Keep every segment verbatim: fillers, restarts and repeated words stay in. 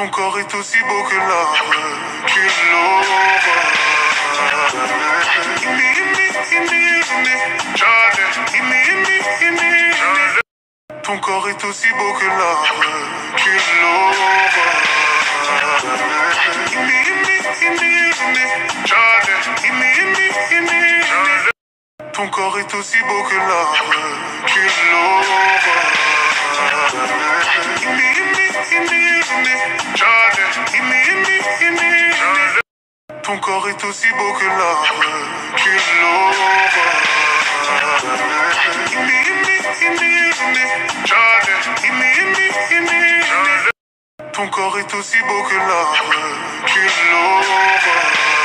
Ton corps est aussi beau que l'arbre, qu'une l'aura. Imi, imi, imi, imi, Jale. Imi, imi, imi, imi. Ton corps est aussi beau que l'arbre, qu'une l'aura. Imi, imi, imi, imi, Jale. Imi, imi, imi, imi. Ton corps est aussi beau que l'arbre, qu'une l'aura. Imi, imi, imi, imi, Jale. Imi, imi, imi, imi. Ton corps est aussi beau que l'arbre, qu'une l'aura. Imi, imi, imi, imi, Jale. Imi, imi, imi, imi. Ton corps est aussi beau que l'arbre, qu'une l'aura.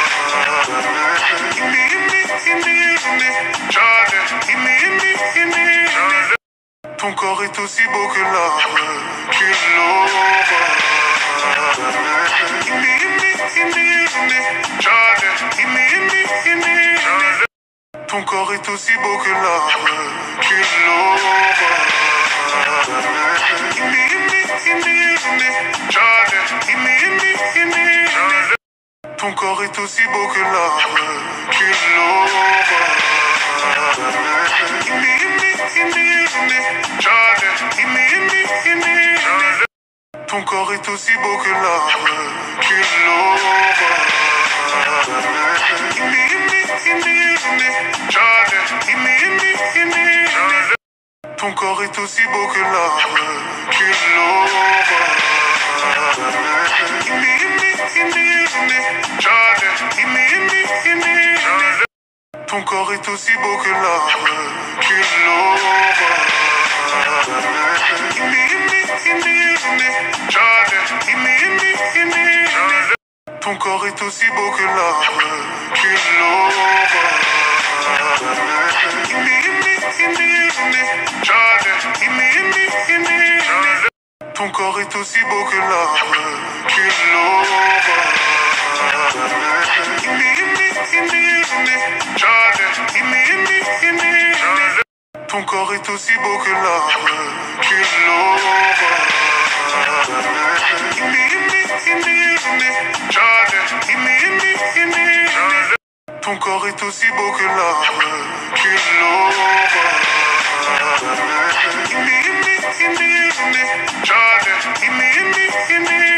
Imi, imi, imi, imi, Jale. Imi, imi, imi, imi. Ton corps est aussi beau que l'arbre, qu'une l'aura. Imi, imi, imi, imi, Jale. Imi, imi, imi, imi. Ton corps est aussi beau que l'arbre, qu'une l'aura. Imi, imi, imi, imi, Jale. Imi, imi, imi, imi. Ton corps est aussi beau que l'arbre, qu'une l'aura. Imi, imi, imi, imi, Jale. Imi, imi, imi, imi. Ton corps est aussi beau que l'arbre, qu'une l'aura. Imi, imi, imi, imi, Jale. Imi, imi, imi, imi. Ton corps est aussi beau que l'arbre, qu'une l'aura. Imi, imi, imi, imi, Jale. Imi, imi, imi, imi. Ton corps est aussi beau que l'arbre, qu'une l'aura. Imi, imi, imi, imi, Jale. Imi, imi, imi, imi. Ton corps est aussi beau que l'arbre, qu'une l'aura. Imi, imi, imi, imi, Jale. Imi, imi, imi, imi. Ton corps est aussi beau que l'arbre, qu'une l'aura. Imi, imi, imi, imi, Jale. Imi, imi, imi, imi. Ton corps est aussi beau que l'arbre, qu'une l'aura. Imi, imi, imi, imi, Jale. Imi, imi, imi, imi. Ton corps est aussi beau que l'arbre, qu'une l'aura. Imi, imi, imi, imi, Jale. Imi, imi, imi.